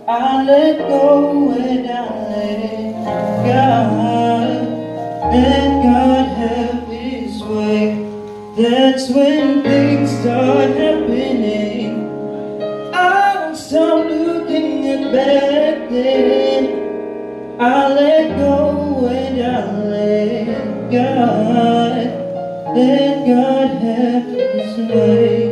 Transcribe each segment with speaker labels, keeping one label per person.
Speaker 1: I let go and I let God. Let God have His way. That's when things start happening. I don't stop looking at back then. I let go and I let God. Let God have His way.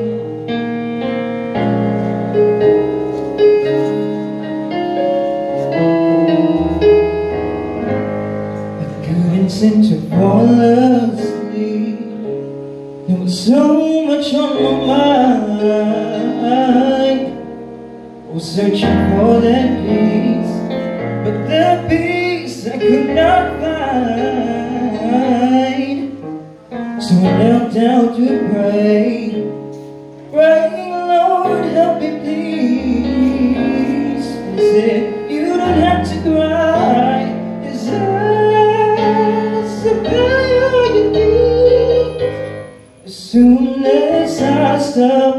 Speaker 1: Couldn't seem to fall asleep. There was so much on my mind. I was searching for that peace, but the peace I could not find. So I knelt down to pray, praying, Lord, help me please. He said, you don't have to cry, 'cause I supply all your needs. As soon as I stop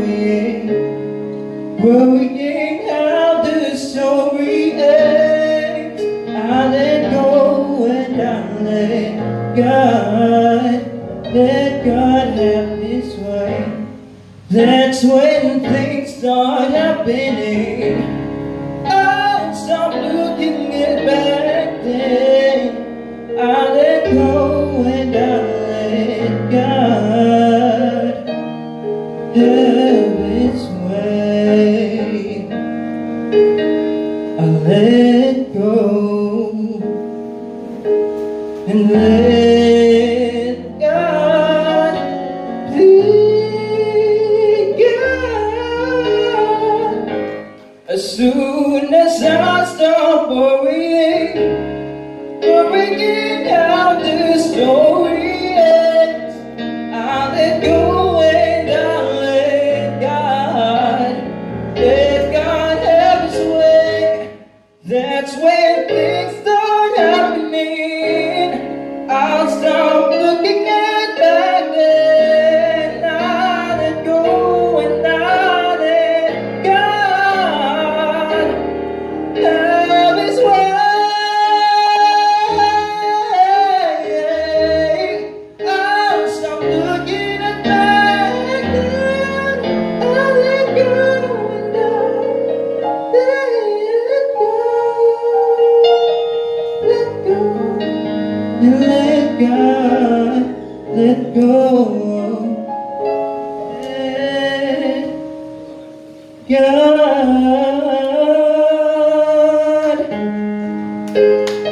Speaker 1: worrying how the story ends, I let go and I let God. Let God have His way. That's when things start happening. I don't stop looking at back then. I let go and I let God have His way. I let go and let God lead God. As soon as I stop worrying how the story ends, I let go and I let God have His way. That's when things start happening. I'll stop looking at back then. I let go and I let God have His way. I'll stop looking at back then. I let go and I let go. Let God, let go. Let God.